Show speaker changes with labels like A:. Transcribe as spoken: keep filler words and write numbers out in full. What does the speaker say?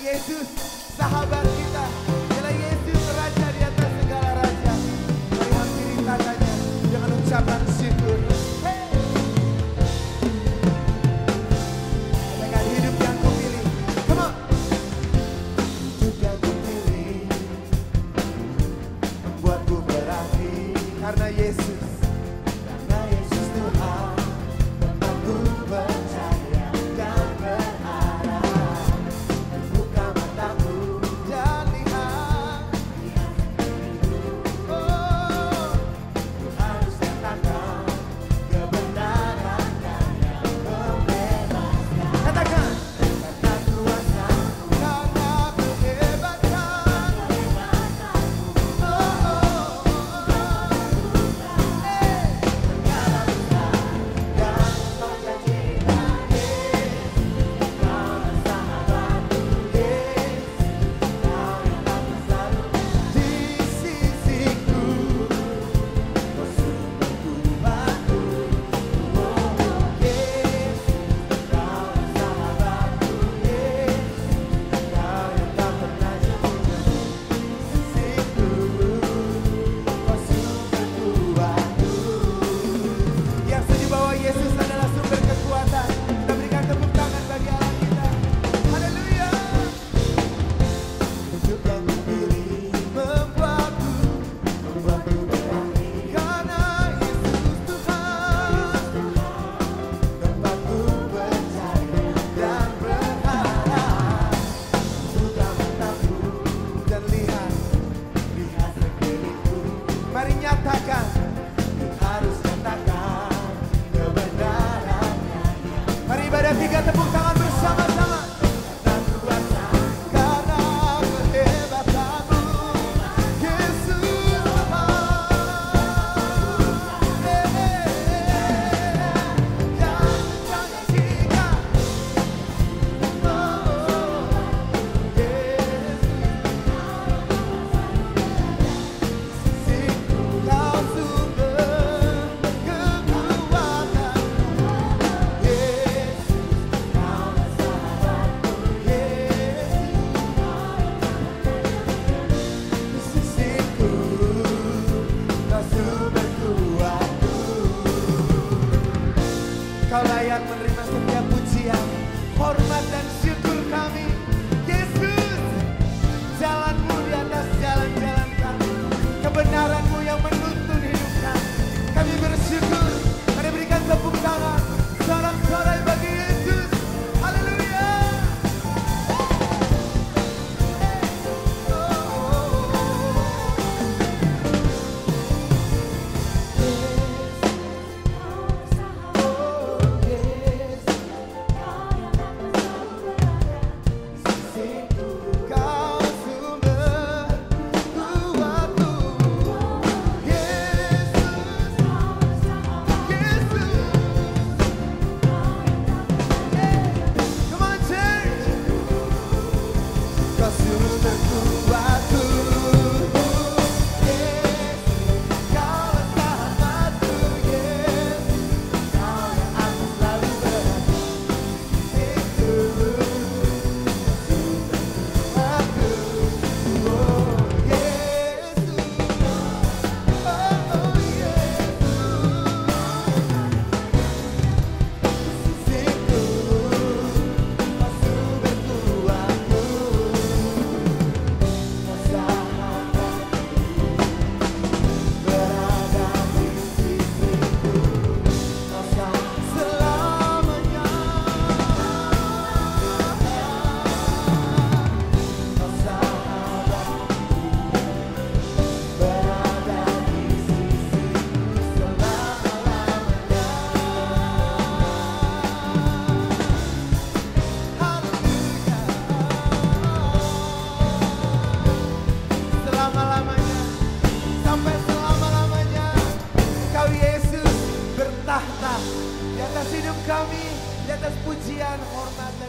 A: Yesus sahabat kita. Dialah Yesus raja di atas segala raja. Mari hampiri tangannya dengan ucapan syukur. Hey. Dengan hidup yang ku pilih. Come on. Hidup yang ku pilih membuatku berarti karena Yesus. Karena Yesus Tuhan tempatku percaya dan berharap. Buka mataku dan lihat, oh, ku harus katakan kebenarannya yang membebaskan. Katakan, karena kuasamu, karena kehebatanmu, oh, oh, oh, eh, segala besar dan berjanjilah Yesus, kaulah sahabatku Yesus, kau yang akan selalu di sisiku, kau sumberku batu, oh Yesus, kaulah sahabatku Yesus, kau yang tak pernah jauh dari sisiku, kau sumberku batu. Yang setuju bahwa Yesus adalah sumber kekuatan, kita berikan tepuk tangan bagi Allah kita. Haleluya. Hidup yang kupilih membuatku, membuatku berani karena Yesus Tuhan tempatku percaya dan berharap. Buka mataku dan lihat, lihat sekelilingku. Mari nyatakan, ku harus katakan kebenarannya. Mari ibadah tiga tepuk tangan bersama-sama. Karena kuasa, karena kehebatanmu, Yesus Tuhan. Yang menjanjikan, oh, Yesus, sisiku kau sumber kekuatan. Yesus, kaulah sahabatku Yesus, sisiku kau sumber kuatku. Kau layak menerima setiap pujian, hormat dan syukur kami. Yesus, jalanmu di atas jalan-jalan kami, kebenaranmu yang menuntun hidup kami. Kami bersyukur. Mari berikan tepuk tangan sorak-sorai bagi Yesus. Haleluya. Kau sumber kuatku, Yesus, Yesus. Come on church. Kau sumber kuatku, Yesus, kaulah sahabatku Yesus, kau yang aku selalu berharap. Itu aku, oh Yesus, oh Yesus, sisiku, kau sumber kuatku, kau sahabatku, berada di sisiku, kau selamanya, kau sahabatku, berada di sisiku selama-lamanya. Haleluya. Selama-lamanya, sampai selama-lamanya, Kau Yesus bertahta di atas hidup kami, di atas pujian, hormat,